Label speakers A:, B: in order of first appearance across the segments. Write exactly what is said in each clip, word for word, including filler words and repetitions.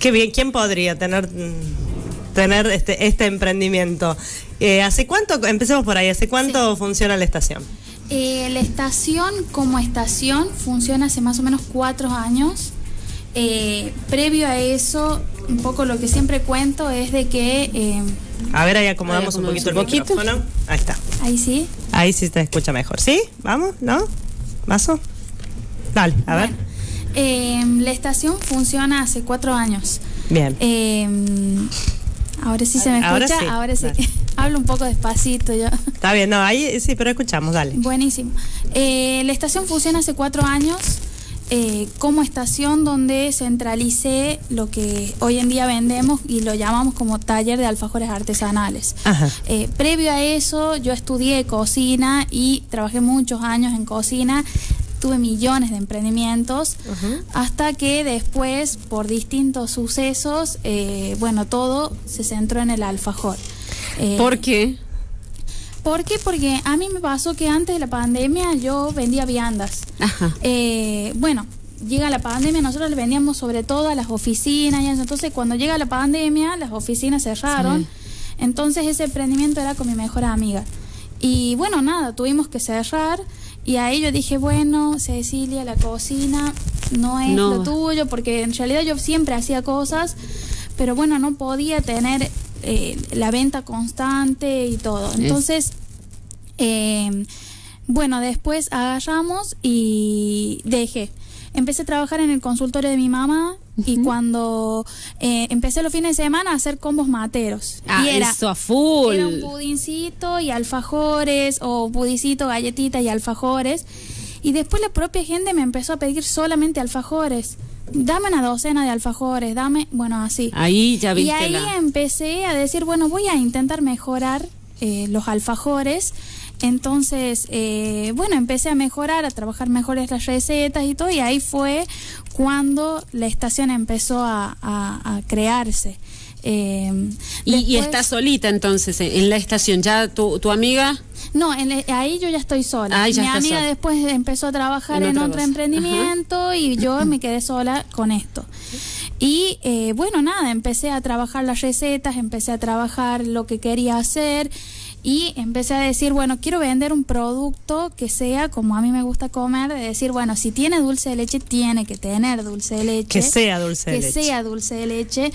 A: Qué bien, ¿quién podría tener, tener este, este emprendimiento? Eh, ¿Hace cuánto, empecemos por ahí, ¿hace cuánto sí. funciona la estación?
B: Eh, la estación como estación funciona hace más o menos cuatro años. Eh, previo a eso, un poco lo que siempre cuento es de que... Eh,
A: a ver, ahí acomodamos ahí un poquito el poquito. micrófono. Ahí está.
B: Ahí sí.
A: Ahí sí se escucha mejor. ¿Sí? ¿Vamos? ¿No? ¿Vaso? Dale, a bueno, ver.
B: Eh, la estación funciona hace cuatro años.
A: Bien.
B: Eh, ahora sí se me escucha.
A: Ahora sí.
B: Ahora sí. Hablo un poco despacito yo.
A: Está bien, no, ahí sí, pero escuchamos, dale.
B: Buenísimo. Eh, la estación funciona hace cuatro años. Eh, como estación donde centralicé lo que hoy en día vendemos y lo llamamos como taller de alfajores artesanales.
A: Ajá.
B: Eh, previo a eso yo estudié cocina y trabajé muchos años en cocina, tuve millones de emprendimientos, uh-huh. hasta que después por distintos sucesos, eh, bueno, todo se centró en el alfajor.
C: Eh, ¿Por qué?
B: ¿Por qué? Porque a mí me pasó que antes de la pandemia yo vendía viandas.
C: Ajá.
B: Eh, bueno, llega la pandemia, nosotros le vendíamos sobre todo a las oficinas, y entonces cuando llega la pandemia, las oficinas cerraron, sí. entonces ese emprendimiento era con mi mejor amiga. Y bueno, nada, tuvimos que cerrar, y ahí yo dije, bueno, Cecilia, la cocina no es no. lo tuyo, porque en realidad yo siempre hacía cosas, pero bueno, no podía tener... Eh, la venta constante y todo. Entonces, eh, bueno, después agarramos y dejé. Empecé a trabajar en el consultorio de mi mamá, uh-huh. y cuando eh, empecé los fines de semana a hacer combos materos.
C: Ah,
B: y era,
C: eso a full.
B: Era un pudincito y alfajores, o pudicito, galletitas y alfajores. Y después la propia gente me empezó a pedir solamente alfajores. Dame una docena de alfajores, dame, bueno, así.
C: Ahí ya viste.
B: Y ahí
C: la...
B: empecé a decir, bueno, voy a intentar mejorar eh, los alfajores. Entonces, eh, bueno, empecé a mejorar, a trabajar mejores las recetas y todo, y ahí fue cuando la estación empezó a, a, a crearse. Eh,
C: y,
B: después,
C: y estás solita entonces en la estación, ¿ya tu, tu amiga?
B: No, en, ahí yo ya estoy sola.
C: Ah, ya
B: Mi amiga
C: sola.
B: Después empezó a trabajar en, en otro cosa. emprendimiento. Ajá. Y yo me quedé sola con esto. Y eh, bueno, nada, empecé a trabajar las recetas, empecé a trabajar lo que quería hacer. Y empecé a decir, bueno, quiero vender un producto que sea como a mí me gusta comer, de decir, bueno, si tiene dulce de leche, tiene que tener dulce de leche.
A: Que sea dulce de
B: que
A: leche.
B: Que sea dulce de leche.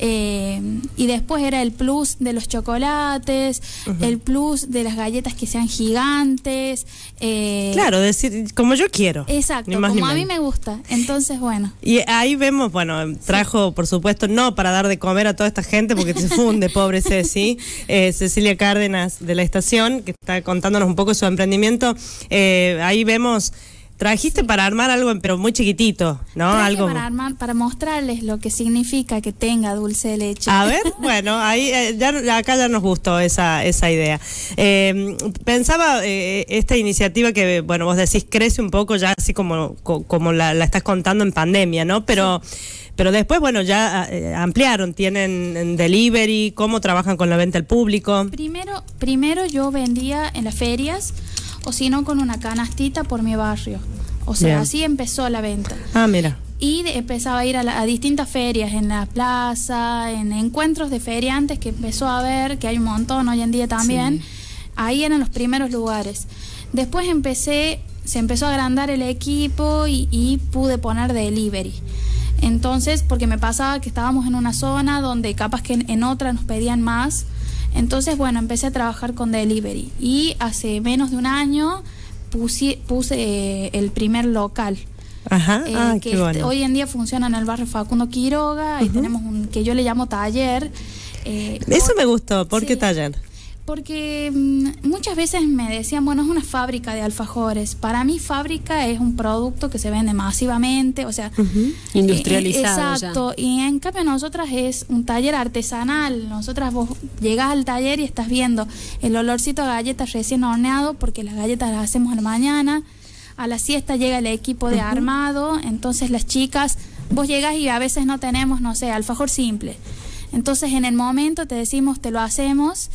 B: Eh, y después era el plus de los chocolates, uh-huh. el plus de las galletas que sean gigantes. Eh,
A: claro, decir, como yo quiero.
B: Exacto, como a mí me gusta. Entonces, bueno.
A: Y ahí vemos, bueno, trajo, sí. por supuesto, no para dar de comer a toda esta gente, porque se funde, pobre Ceci, eh, Cecilia Cárdenas, de la estación, que está contándonos un poco de su emprendimiento. Eh, ahí vemos, trajiste sí. para armar algo, pero muy chiquitito, ¿no?
B: Traje
A: algo
B: para armar, para mostrarles lo que significa que tenga dulce de leche.
A: A ver, bueno, ahí eh, ya acá ya nos gustó esa esa idea. Eh, pensaba eh, esta iniciativa que, bueno, vos decís crece un poco ya así como co, como la, la estás contando en pandemia, ¿no? Pero sí. Pero después, bueno, ya eh, ampliaron, tienen delivery, ¿cómo trabajan con la venta al público?
B: Primero, primero yo vendía en las ferias, o si no con una canastita por mi barrio. O sea, bien. Así empezó la venta.
A: Ah, mira.
B: Y de, empezaba a ir a, la, a distintas ferias, en la plaza, en encuentros de feriantes que empezó a ver, que hay un montón hoy en día también. Sí. Ahí eran los primeros lugares. Después empecé, se empezó a agrandar el equipo y, y pude poner delivery. Entonces, porque me pasaba que estábamos en una zona donde capaz que en, en otra nos pedían más. Entonces, bueno, empecé a trabajar con delivery. Y hace menos de un año puse, puse eh, el primer local.
A: Ajá,
B: eh,
A: ah,
B: que
A: qué bueno.
B: este, hoy en día funciona en el barrio Facundo Quiroga. Uh-huh. Y tenemos un que yo le llamo taller.
A: Eh, Eso por, me gustó. ¿Por sí. qué taller?
B: Porque mmm, muchas veces me decían, bueno, es una fábrica de alfajores. Para mí fábrica es un producto que se vende masivamente, o sea...
C: Uh-huh. Industrializado.
B: Eh, exacto, ya. Y en cambio nosotras es un taller artesanal. Nosotras vos llegás al taller y estás viendo el olorcito a galletas recién horneado, porque las galletas las hacemos a la mañana. A la siesta llega el equipo de uh-huh. armado, entonces las chicas, vos llegás y a veces no tenemos, no sé, alfajor simple. Entonces en el momento te decimos, te lo hacemos...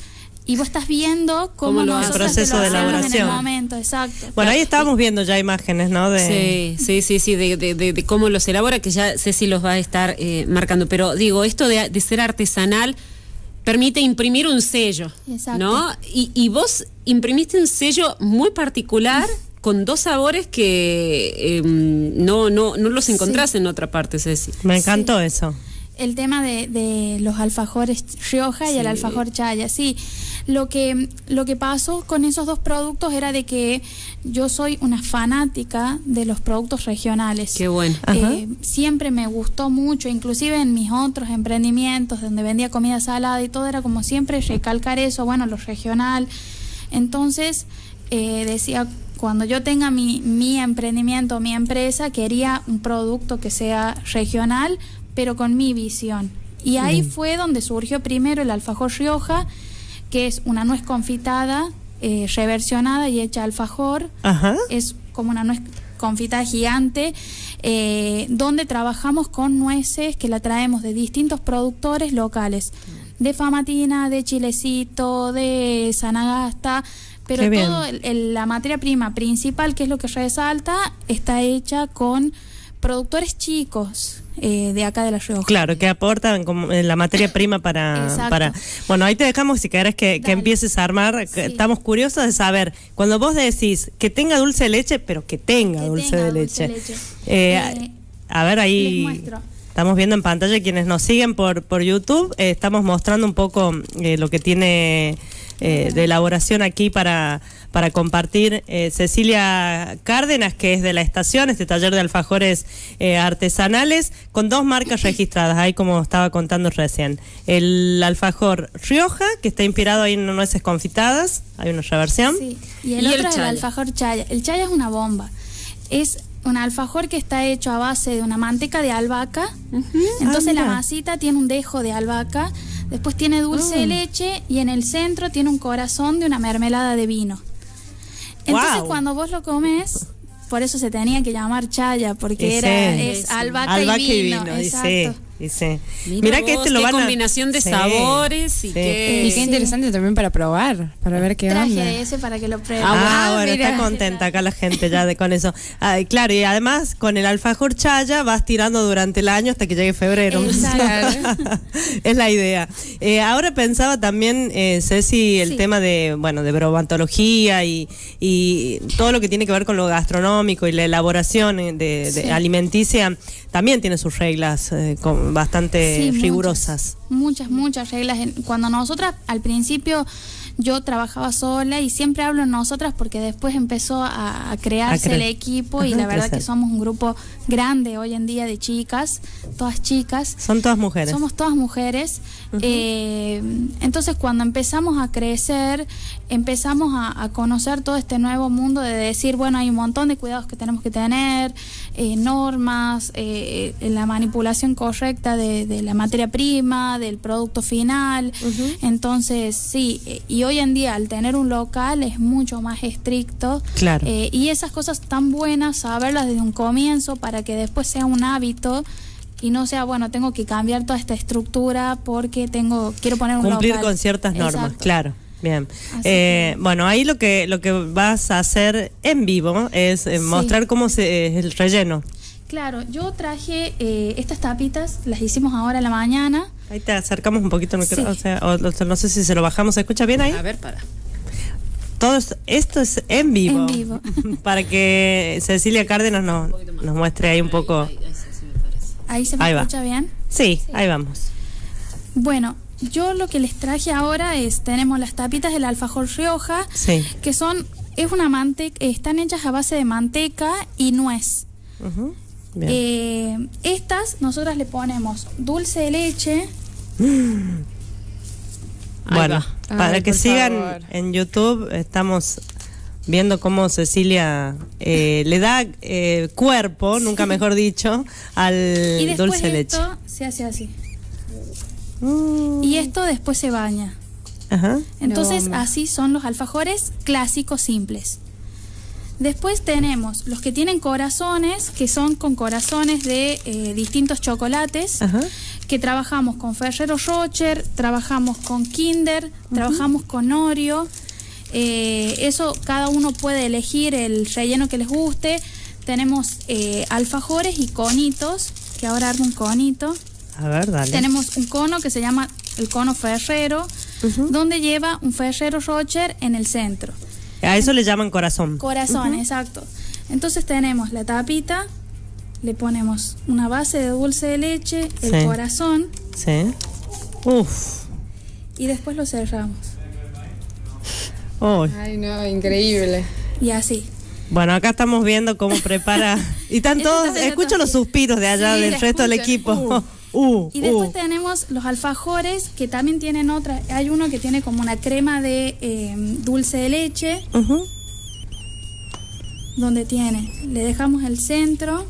B: y vos estás viendo cómo,
C: Cómo lo
B: nosotros
A: hace. El proceso de elaboración.
B: en el momento, exacto.
A: Bueno, ahí estábamos viendo ya imágenes, ¿no? De...
C: Sí, sí, sí, sí, de, de, de, de cómo los elabora, que ya Ceci los va a estar eh, marcando. Pero digo, esto de, de ser artesanal permite imprimir un sello,
B: Exacto.
C: ¿no? Y, y vos imprimiste un sello muy particular con dos sabores que eh, no, no, no los encontrás
B: Sí.
C: en otra parte, Ceci.
A: Me encantó
B: Sí.
A: eso.
B: El tema de, de los alfajores Rioja y
C: Sí.
B: el alfajor Chaya, sí. Lo que, lo que pasó con esos dos productos era de que yo soy una fanática de los productos regionales.
C: Qué bueno.
B: Eh, siempre me gustó mucho, inclusive en mis otros emprendimientos donde vendía comida salada y todo, era como siempre recalcar eso, bueno, lo regional. Entonces, eh, decía, cuando yo tenga mi, mi emprendimiento, mi empresa, quería un producto que sea regional, pero con mi visión. Y ahí
A: Mm.
B: fue donde surgió primero el alfajor Rioja, que es una nuez confitada, eh, reversionada y hecha alfajor.
A: Ajá.
B: Es como una nuez confitada gigante, eh, donde trabajamos con nueces que la traemos de distintos productores locales, de Famatina, de Chilecito, de Sanagasta, pero
A: Qué bien.
B: todo el- el- la materia prima principal, que es lo que resalta, está hecha con productores chicos eh, de acá de La Rioja.
A: Claro, que aportan como eh, la materia prima para,
B: Exacto.
A: para... Bueno, ahí te dejamos si querés que, que
B: Dale.
A: empieces a armar.
B: Sí.
A: Estamos curiosos de saber, cuando vos decís que tenga dulce de leche, pero que tenga
B: Que
A: dulce
B: tenga
A: de
B: dulce
A: leche.
B: de leche.
A: Eh,
B: Eh,
A: a ver, ahí
B: les muestro.
A: estamos viendo en pantalla, quienes nos siguen por, por YouTube, eh, estamos mostrando un poco eh, lo que tiene eh, de elaboración aquí para, para compartir eh, Cecilia Cárdenas, que es de la estación, este taller de alfajores eh, artesanales, con dos marcas registradas, ahí como estaba contando recién. El alfajor Rioja, que está inspirado ahí en nueces confitadas, hay una reversión.
B: Sí. Y el
C: Y el
B: otro es el
C: chaya.
B: alfajor Chaya. El Chaya es una bomba. Es un alfajor que está hecho a base de una manteca de albahaca. Entonces
A: Ah,
B: la
A: mira.
B: masita tiene un dejo de albahaca, después tiene dulce de
A: Mm.
B: leche y en el centro tiene un corazón de una mermelada de vino. Entonces
A: Guau.
B: cuando vos lo comes, por eso se tenía que llamar Chaya, porque
A: Y
B: era
A: sí.
B: es
C: Sí.
B: albahaca,
A: Albahaca
B: y vino.
A: y
B: Exacto.
A: sí, y sí.
C: Mira
A: Mirá que
C: vos,
A: este lo
C: qué
A: van a...
C: combinación de
A: Sí,
C: sabores y
A: sí.
C: qué...
D: Y qué
B: Sí.
D: interesante también para probar, para ver qué
B: Traje
D: onda.
B: ese para que lo prueben.
A: Ah,
D: Ah,
A: bueno,
D: mira.
A: está contenta acá la gente ya de con eso. Ah, claro, y además con el alfajor Chaya vas tirando durante el año hasta que llegue febrero.
B: Exacto.
A: Es la idea. Eh, ahora pensaba también, eh, Ceci, el
B: Sí.
A: tema de, bueno, de bromatología y, y todo lo que tiene que ver con lo gastronómico y la elaboración eh, de, de
B: Sí.
A: alimenticia, también tiene sus reglas eh, con- bastante
B: Sí, muchas.
A: rigurosas.
B: Muchas, muchas reglas. En- Cuando nosotras, al principio, yo trabajaba sola y siempre hablo en nosotras porque después empezó a, a crearse
A: A cre-
B: el equipo y
A: Ajá,
B: la verdad
A: crecer.
B: que somos un grupo grande hoy en día de chicas, todas chicas.
A: Son todas mujeres.
B: Somos todas mujeres. Eh, entonces, cuando empezamos a crecer, empezamos a, a conocer todo este nuevo mundo de decir, bueno, hay un montón de cuidados que tenemos que tener, eh, normas, eh, la manipulación correcta de, de la materia prima, del producto final. Entonces, sí, eh, y hoy en día al tener un local es mucho más estricto.
A: Claro.
B: Eh, y esas cosas tan buenas, saberlas desde un comienzo para que después sea un hábito y no sea, bueno, tengo que cambiar toda esta estructura porque tengo quiero poner un
A: Cumplir
B: local.
A: con ciertas normas,
B: Exacto.
A: claro. Bien.
B: Así
A: Eh,
B: que-
A: bueno, ahí lo que lo que vas a hacer en vivo es eh,
B: Sí.
A: mostrar cómo se es el relleno.
B: Claro, yo traje eh, estas tapitas, las hicimos ahora a la mañana.
A: Ahí te acercamos un poquito, no,
B: Sí.
A: creo, o sea, o- o- no sé si se lo bajamos, ¿se escucha bien ahí?
C: A ver, para.
A: Todo es- esto es en vivo.
B: En vivo.
A: Para que Cecilia Cárdenas nos, nos muestre ahí un poco.
C: Ahí, ahí, sí, sí me parece.
B: Ahí se me
A: Ahí va.
B: escucha bien.
A: Sí, ahí vamos.
B: Bueno, yo lo que les traje ahora es, tenemos las tapitas del alfajor Rioja,
A: Sí.
B: que son, es una manteca, están hechas a base de manteca y nuez.
A: Ujú. Bien.
B: Eh, estas nosotras le ponemos dulce de leche.
C: Ahí
A: Bueno,
C: va.
A: para
D: Ay,
A: que
D: por
A: sigan
D: favor.
A: en YouTube, estamos viendo cómo Cecilia eh, le da eh, cuerpo, nunca mejor dicho, al
B: Y después
A: dulce de leche.
B: esto se hace así.
A: Mm,
B: Y esto después se baña.
A: ajá.
B: Entonces
D: bomba.
B: así son los alfajores clásicos simples. Después tenemos los que tienen corazones, que son con corazones de eh, distintos chocolates,
A: Ajá.
B: que trabajamos con Ferrero Rocher, trabajamos con Kinder, uh-huh. trabajamos con Oreo. Eh, eso cada uno puede elegir el relleno que les guste. Tenemos eh, alfajores y conitos, que ahora armo un conito.
A: A ver, dale.
B: Tenemos un cono que se llama el cono Ferrero, uh-huh. donde lleva un Ferrero Rocher en el centro.
A: A eso le llaman corazón.
B: Corazón, uh-huh. exacto. Entonces tenemos la tapita, le ponemos una base de dulce de leche, el sí. corazón.
A: Sí. Uf.
B: Y después lo cerramos.
A: Oh.
D: Ay, no, increíble.
B: Y así.
A: Bueno, acá estamos viendo cómo prepara. Y están todos, escucho los suspiros de allá, sí, del resto del equipo. Uh, uh,
B: y después
A: uh.
B: tenemos los alfajores, que también tienen otra. Hay uno que tiene como una crema de eh, dulce de leche.
A: Uh-huh.
B: Donde tiene, le dejamos el centro.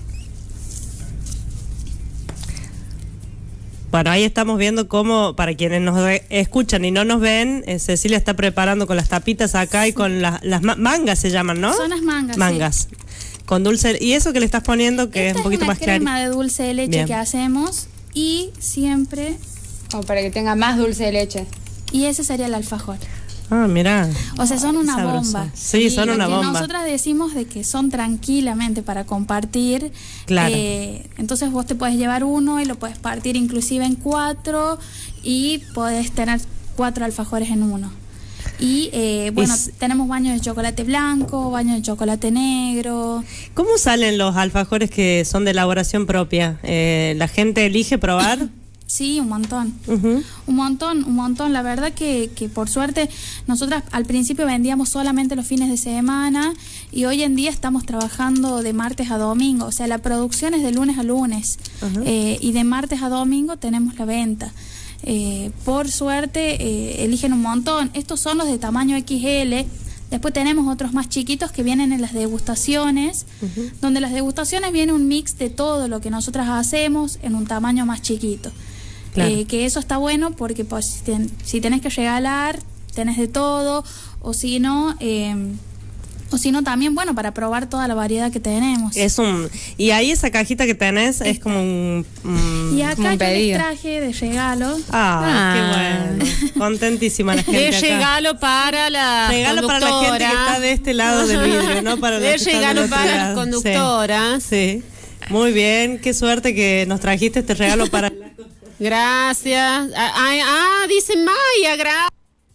A: Bueno, ahí estamos viendo cómo, para quienes nos escuchan y no nos ven, eh, Cecilia está preparando con las tapitas acá, sí. y con la, las ma mangas se llaman, ¿no?
B: Son las mangas.
A: Mangas. Sí. Con dulce. ¿Y eso que le estás poniendo, que
B: Esta
A: es un poquito
B: es
A: más claro?
B: Es una crema de dulce de leche Bien. que hacemos, y siempre...
D: Como para que tenga más dulce de leche.
B: Y ese sería el alfajor.
A: Ah, mirá.
B: O sea, son una
A: Sabroso.
B: bomba.
A: Sí, son una bomba.
B: Nosotras decimos de que son tranquilamente para compartir.
A: Claro.
B: Eh, entonces vos te puedes llevar uno y lo puedes partir inclusive en cuatro y podés tener cuatro alfajores en uno. Y eh, bueno, es... tenemos baños de chocolate blanco, baños de chocolate negro.
A: ¿Cómo salen los alfajores que son de elaboración propia? Eh, ¿La gente elige probar?
B: Sí, un montón,
A: uh-huh.
B: un montón, un montón. La verdad que, que por suerte nosotras al principio vendíamos solamente los fines de semana y hoy en día estamos trabajando de martes a domingo. O sea, la producción es de lunes a lunes uh-huh. eh, y de martes a domingo tenemos la venta. Eh, por suerte eh, eligen un montón. Estos son los de tamaño equis ele. Después tenemos otros más chiquitos que vienen en las degustaciones, uh-huh. donde las degustaciones viene un mix de todo lo que nosotras hacemos en un tamaño más chiquito. Claro. Eh, que eso está bueno porque pues, si, ten, si tenés que regalar, tenés de todo, o si no, eh, o si no también, bueno, para probar toda la variedad que tenemos.
A: Es un Y ahí esa cajita que tenés es como un, un
B: Y acá
A: como un
B: yo les traje de regalo.
A: Ah, ah, qué bueno. Contentísima la gente
C: de
A: acá.
C: regalo para la
A: regalo
C: conductora.
A: para la gente que está de este lado del vidrio, ¿no? Para
C: de regalo para las conductoras.
A: Sí. sí. Muy bien, qué suerte que nos trajiste este regalo para la
C: Gracias. Ah, ah, dice Maya, gracias.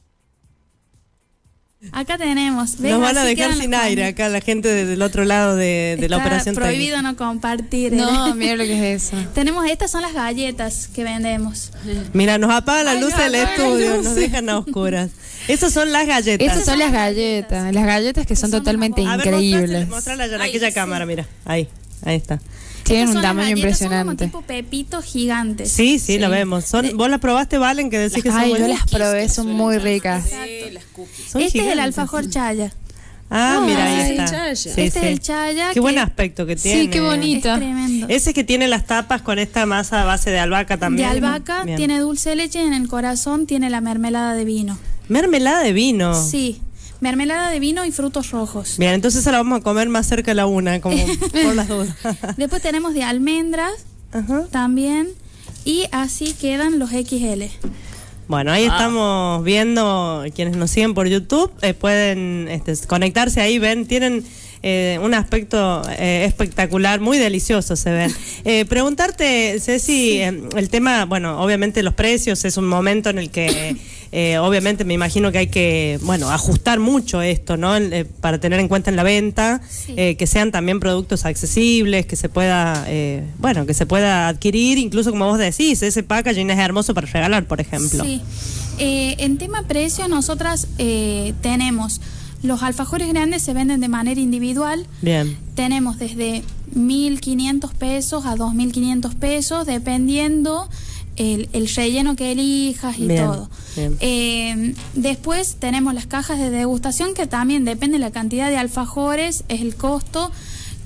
B: Acá tenemos.
A: ¿Ves? Nos van a dejar sin aire acá la gente del otro lado de, de la operación técnica.
B: Prohibido no compartir.
D: No, mira lo que es eso.
B: Tenemos, estas son las galletas que vendemos.
A: Mira, nos apaga la
B: Ay,
A: luz
B: no,
A: del
B: no,
A: estudio,
B: no,
A: nos dejan a oscuras. Esas son las galletas.
D: Esas son las galletas, las galletas que son, son totalmente
A: a
D: increíbles.
A: Ver, mostrarla ya en aquella Ay, cámara, sí. mira. Ahí, ahí está.
D: Tienen un tamaño impresionante.
B: Son como tipo pepitos gigantes.
A: Sí, sí, sí. Lo vemos. Son,
B: de,
A: ¿Vos las probaste, Valen? Que decís
D: las,
A: que son
D: ay,
A: buenas.
D: Yo las probé, son muy ricas.
B: Sí, son este gigantes. Es el alfajor chaya.
A: Ah, oh, mira, ahí
B: sí.
A: está. Sí,
B: este
A: sí.
B: es el chaya.
A: Qué
B: que,
A: buen aspecto que tiene.
D: Sí, qué bonito.
B: Es tremendo.
A: Ese que tiene las tapas con esta masa a base de albahaca también.
B: De albahaca, Bien. tiene dulce de leche y en el corazón tiene la mermelada de vino.
A: ¿Mermelada de vino?
B: Sí. Mermelada de vino y frutos rojos.
A: Bien, entonces ahora vamos a comer más cerca de la una, como por las dudas.
B: Después tenemos de almendras uh-huh. también. Y así quedan los equis ele.
A: Bueno, ahí ah. estamos viendo, quienes nos siguen por YouTube, eh, pueden este, conectarse ahí, ven, tienen eh, un aspecto eh, espectacular, muy delicioso se ven. Eh, preguntarte, Ceci, sí. eh, el tema, bueno, obviamente los precios es un momento en el que... Eh, obviamente me imagino que hay que, bueno, ajustar mucho esto, ¿no? Eh, para tener en cuenta en la venta, sí. eh, que sean también productos accesibles, que se pueda, eh, bueno, que se pueda adquirir, incluso como vos decís, ese packaging es hermoso para regalar, por ejemplo.
B: Sí. Eh, en tema precio, nosotras eh, tenemos los alfajores grandes se venden de manera individual.
A: Bien.
B: Tenemos desde mil quinientos pesos a dos mil quinientos pesos, dependiendo El, el relleno que elijas y
A: bien,
B: todo.
A: Bien.
B: Eh, después tenemos las cajas de degustación, que también depende de la cantidad de alfajores, es el costo,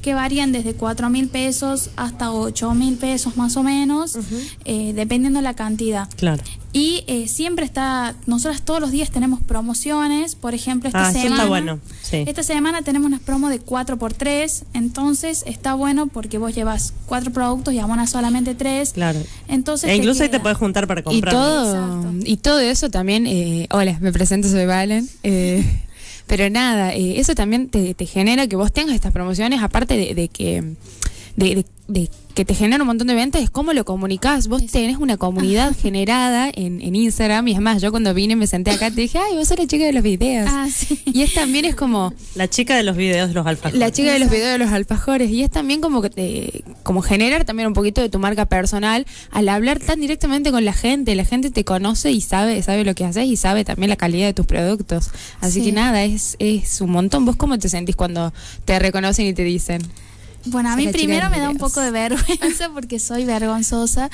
B: que varían desde cuatro mil pesos hasta ocho mil pesos más o menos, uh-huh. eh, dependiendo de la cantidad.
A: Claro.
B: Y eh, siempre está, nosotros todos los días tenemos promociones, por ejemplo, esta
A: ah,
B: semana.
A: Eso está bueno. Sí.
B: Esta semana tenemos unas promos de cuatro por tres, entonces está bueno porque vos llevas cuatro productos y abonas solamente tres.
A: Claro.
B: Entonces
A: e incluso
B: te
A: ahí te puedes juntar para comprar.
D: Y todo, y todo eso también, eh, hola, me presento, soy Valen. Eh, pero nada, eh, eso también te, te genera que vos tengas estas promociones, aparte de, de que... De, de, de que te genera un montón de ventas, es cómo lo comunicás. Vos tenés una comunidad generada en, en Instagram, y es más, yo cuando vine me senté acá te dije, ay, vos sos la chica de los videos.
B: Ah, sí.
D: Y es también es como...
A: La chica de los videos de los alfajores.
D: La chica de los videos de los alfajores. Y es también como que te, como generar también un poquito de tu marca personal al hablar tan directamente con la gente. La gente te conoce y sabe, sabe lo que haces y sabe también la calidad de tus productos. Así sí. que nada, es, es un montón. ¿Vos cómo te sentís cuando te reconocen y te dicen?
B: Bueno, a mí primero me da un poco de vergüenza porque soy vergonzosa,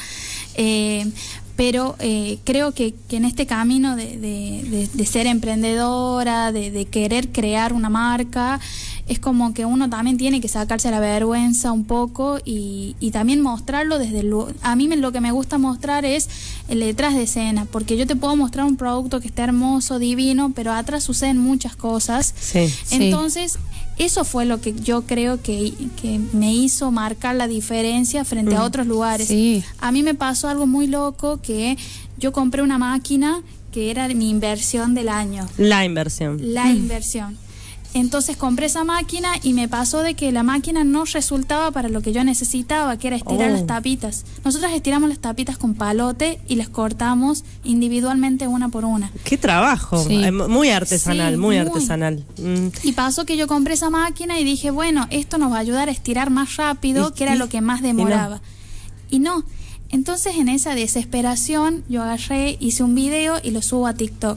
B: eh, pero eh, creo que, que en este camino de, de, de, de ser emprendedora, de, de querer crear una marca, es como que uno también tiene que sacarse la vergüenza un poco y, y también mostrarlo desde el... A mí me, lo que me gusta mostrar es el detrás de escena, porque yo te puedo mostrar un producto que está hermoso, divino, pero atrás suceden muchas cosas.
A: Sí,
B: Entonces...
D: Sí.
B: Eso fue lo que yo creo que, que me hizo marcar la diferencia frente mm. a otros lugares.
D: Sí.
B: A mí me pasó algo muy loco, que yo compré una máquina que era mi inversión del año.
A: La inversión.
B: La mm. inversión. Entonces compré esa máquina y me pasó de que la máquina no resultaba para lo que yo necesitaba, que era estirar oh. las tapitas. Nosotros estiramos las tapitas con palote y las cortamos individualmente una por una.
A: ¡Qué trabajo! Sí. Muy artesanal, sí, muy, muy artesanal. Mm.
B: Y pasó que yo compré esa máquina y dije, bueno, esto nos va a ayudar a estirar más rápido, que era lo que más demoraba. Y no. y no. Entonces en esa desesperación yo agarré, hice un video y lo subo a TikTok.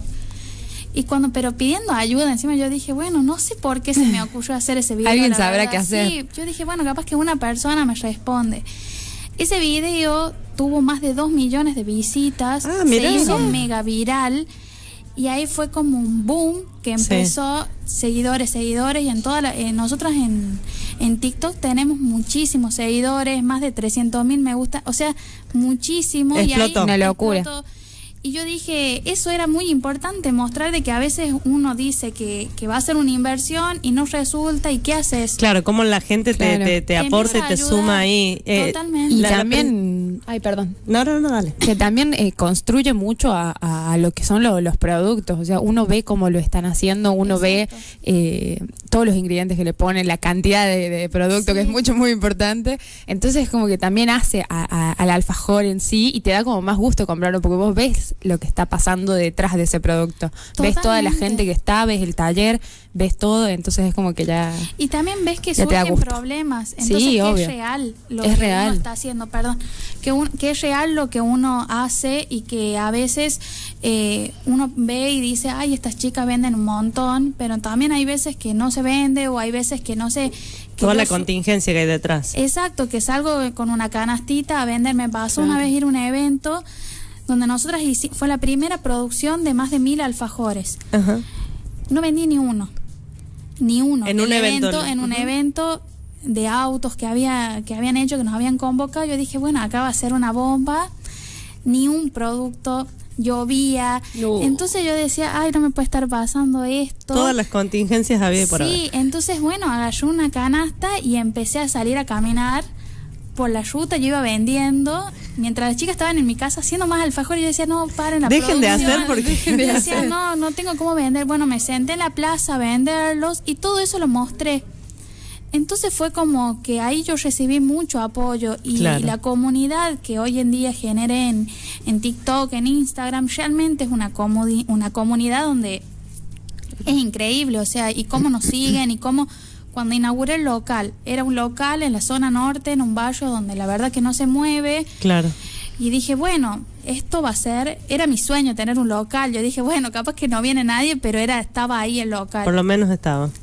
B: Y cuando, pero pidiendo ayuda, encima yo dije, bueno, no sé por qué se me ocurrió hacer ese video.
D: Alguien sabrá qué hacer.
B: Sí, yo dije, bueno, capaz que una persona me responde. Ese video tuvo más de dos millones de visitas,
A: ah,
B: se hizo mega viral, y ahí fue como un boom que empezó, sí. seguidores, seguidores, y en toda la, eh, nosotros en, en TikTok tenemos muchísimos seguidores, más de trescientos mil me gusta, o sea, muchísimo.
A: Explotó.
B: Y ahí
D: una locura.
B: Explotó. Y yo dije, eso era muy importante, mostrar de que a veces uno dice que, que va a hacer una inversión y no resulta, ¿y qué haces?
A: Claro, como la gente
D: claro.
A: te, te, te aporta y te suma ahí.
B: Eh, Totalmente.
D: Y
A: la,
D: también, la, ay, perdón.
A: No, no, no, dale.
D: Que también eh, construye mucho a, a lo que son lo, los productos. O sea, uno ve cómo lo están haciendo, uno Exacto. ve eh, todos los ingredientes que le ponen, la cantidad de, de producto, sí. que es mucho, muy importante. Entonces, como que también hace a, a, al alfajor en sí y te da como más gusto comprarlo, porque vos ves lo que está pasando detrás de ese producto. Totalmente. Ves toda la gente que está, ves el taller, ves todo, entonces es como que ya...
B: Y también ves que surgen problemas, entonces
D: sí,
B: que
D: obvio.
B: es real lo
D: es
B: que
D: real.
B: uno está haciendo, perdón, que, un, que es real lo que uno hace y que a veces eh, uno ve y dice, ay, estas chicas venden un montón, pero también hay veces que no se vende o hay veces que no se... Que
A: Toda la contingencia que hay detrás.
B: Exacto, que salgo con una canastita a vender. Me pasó claro. una vez ir a un evento donde nosotras hicimos, fue la primera producción de más de mil alfajores.
A: Ajá.
B: No vendí ni uno, ni uno.
A: En un evento,
B: evento en uh-huh. un evento de autos que había que habían hecho, que nos habían convocado. Yo dije, bueno, acá va a ser una bomba. Ni un producto, llovía. No. Entonces yo decía, ay, no me puede estar pasando esto.
A: Todas las contingencias había por ahí.
B: Sí, entonces bueno, agarré una canasta y empecé a salir a caminar por la ruta. Yo iba vendiendo mientras las chicas estaban en mi casa haciendo más alfajores. Yo decía, no, paren la
A: dejen
B: producción.
A: de hacer porque
B: yo decía, hacer. no, no tengo cómo vender. Bueno, me senté en la plaza a venderlos y todo eso lo mostré. Entonces fue como que ahí yo recibí mucho apoyo y, claro. y la comunidad que hoy en día generé en, en TikTok, en Instagram, realmente es una, comodi- una comunidad donde es increíble, o sea, y cómo nos siguen y cómo... Cuando inauguré el local, era un local en la zona norte, en un barrio donde la verdad que no se mueve.
A: Claro.
B: Y dije, bueno, esto va a ser, era mi sueño tener un local. Yo dije, bueno, capaz que no viene nadie, pero era estaba ahí el local.
A: Por lo menos estaba.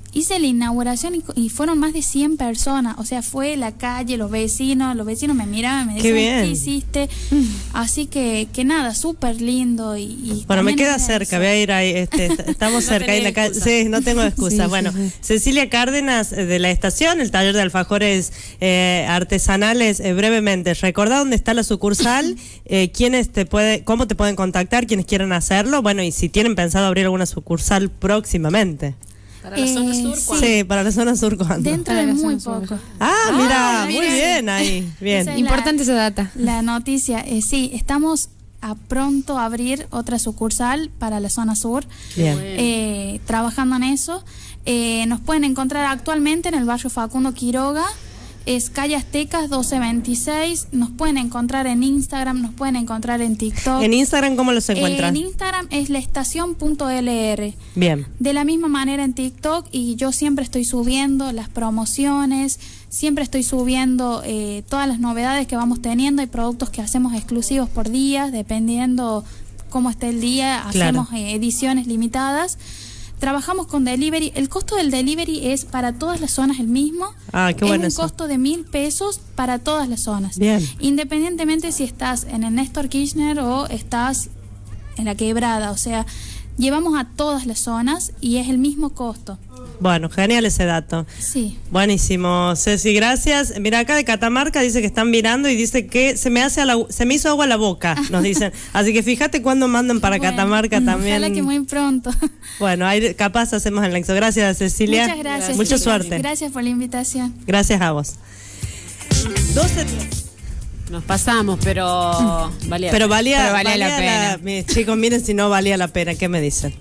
B: hice la inauguración y, y fueron más de cien personas, o sea, fue la calle, los vecinos, los vecinos me miraban, me decían, ¿qué, ¿qué hiciste? Así que, que nada, súper lindo. Y, y
A: bueno, me queda cerca, voy a ir ahí, este, estamos no cerca ahí en la calle, sí, no tengo excusa. Sí, bueno, sí, sí. Cecilia Cárdenas de la estación, el taller de alfajores eh, artesanales, eh, brevemente, recordá dónde está la sucursal, eh, quiénes te puede, cómo te pueden contactar, quienes quieran hacerlo, bueno, y si tienen pensado abrir alguna sucursal próximamente.
C: ¿Para la eh, zona sur cuándo?
A: Sí, para la zona sur cuándo.
B: Dentro de muy poco.
A: Ah, ah mira, muy bien, bien ahí. Bien.
B: Esa
D: Importante esa data.
B: La noticia, eh, sí, estamos a pronto abrir otra sucursal para la zona sur.
A: Bien.
B: Eh, trabajando en eso. Eh, nos pueden encontrar actualmente en el barrio Facundo Quiroga. Es calle Aztecas doce veintiséis. Nos pueden encontrar en Instagram, nos pueden encontrar en TikTok.
A: ¿En Instagram cómo los encuentran?
B: Eh, en Instagram es laestacion punto L R.
A: Bien.
B: De la misma manera en TikTok, y yo siempre estoy subiendo las promociones, siempre estoy subiendo eh, todas las novedades que vamos teniendo. Hay productos que hacemos exclusivos por días, dependiendo cómo esté el día,
A: claro.
B: hacemos eh, ediciones limitadas. Trabajamos con delivery. El costo del delivery es para todas las zonas el mismo.
A: Ah, qué bueno.
B: Es un
A: eso.
B: costo de mil pesos para todas las zonas.
A: Bien.
B: Independientemente si estás en el Néstor Kirchner o estás en la Quebrada. O sea, llevamos a todas las zonas y es el mismo costo.
A: Bueno, genial ese dato.
B: Sí.
A: Buenísimo, Ceci, gracias. Mira, acá de Catamarca dice que están mirando y dice que se me hace a la, se me hizo agua a la boca, nos dicen. Así que fíjate cuándo mandan para bueno, Catamarca también.
B: Ojalá que muy pronto.
A: Bueno, ahí capaz hacemos el nexo. Gracias, Cecilia.
B: Muchas gracias.
A: Mucha suerte.
B: Gracias por la invitación.
A: Gracias a vos. doce
C: Nos pasamos, pero valía,
A: pero valía,
D: pero valía, valía la pena.
A: La, mis chicos, miren si no valía la pena. ¿Qué me dicen?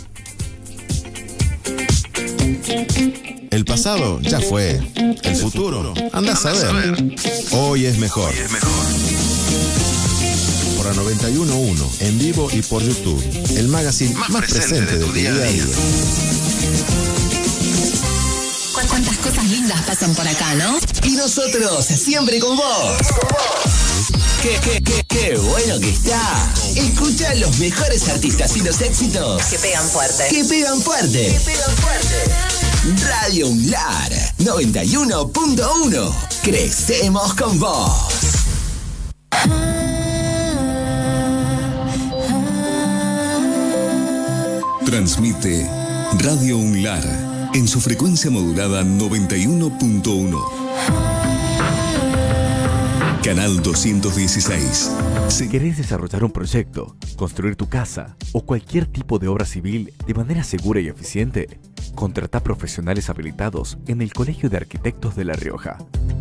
E: El pasado ya fue. El futuro, anda a saber. Hoy es mejor. Por la noventa y uno punto uno, en vivo y por YouTube. El magazine más, más presente de tu día a día.
F: ¿Cuántas cosas lindas pasan por acá, no? Y nosotros, siempre con vos. ¡Qué, qué, qué, qué bueno que está! Escucha los mejores artistas y los éxitos
G: que pegan fuerte.
F: Que pegan fuerte.
G: Que pegan fuerte.
F: Radio UNLAR noventa y uno punto uno. Crecemos con vos.
H: Transmite Radio UNLAR en su frecuencia modulada noventa y uno punto uno. Canal doscientos dieciséis.
I: Si querés desarrollar un proyecto, construir tu casa o cualquier tipo de obra civil de manera segura y eficiente, contratá profesionales habilitados en el Colegio de Arquitectos de La Rioja.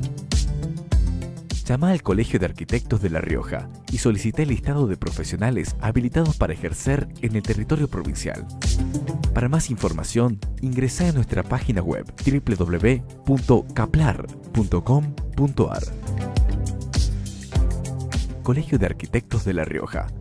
I: Llama al Colegio de Arquitectos de La Rioja y solicita el listado de profesionales habilitados para ejercer en el territorio provincial. Para más información, ingresá a nuestra página web doble u doble u doble u punto caplar punto com punto ar. Colegio de Arquitectos de La Rioja.